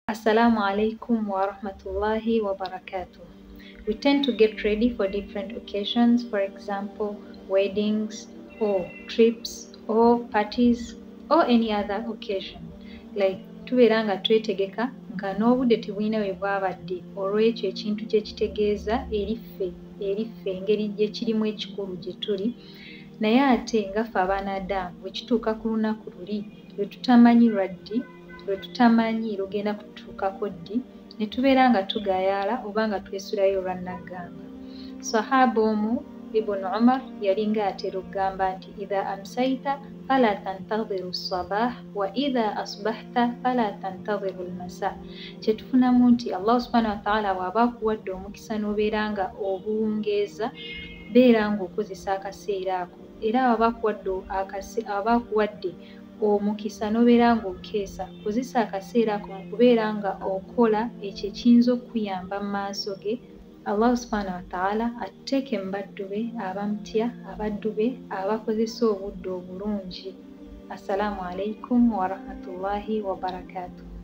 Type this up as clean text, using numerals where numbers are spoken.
Assalamu alaikum wa rahmatullahi wa barakatuh. We tend to get ready for different occasions, for example, weddings or trips or parties or any other occasion. Like tubeera nga twetegeka nga n'obudde tebulina bwe bwabadde olw'ekyo ekintu kye kitegeeza eriffe engeri gye kirimu ekikulu gye tuli. Naye ate nga ffe abaanadamu bwe kituuka ku lunaku luli lwe tutamanyi lwaddi, lwe tutamanyi lugenda kututuukako ddi, ne tubeera nga tugayaala oba nga twesulayo olwannaggamba. Sahaba omu Ibn Umar yalinga atera okugamba nti idha amsayta fala tantadhiru sabah wa idha asbahta fala tantadhiru almasa. Kyetufunamu nti Allah subhanahu wa ta'ala bw'aba akuwadde omukisa n'obeera nga obuwungeeza, beera ng'okozesa akaseera ako, era aba akuwadde omukisa n'obeera ng'okeesa, kozesa akaseera ako mu kubeera nga okola ekyo ekiyinza okukuyamba mu maaso ge, Allah subhanahu wa ta'ala atuteeke mu baddu be abamutya, abaddu be abakozesa obudde obulungi. Assalamu alaikum wa rahmatullahi wa barakatuh.